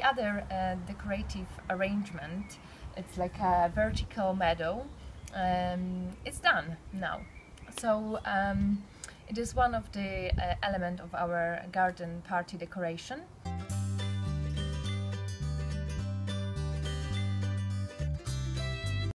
other decorative arrangement, it's like a vertical meadow, it's done now. So it is one of the elements of our garden party decoration.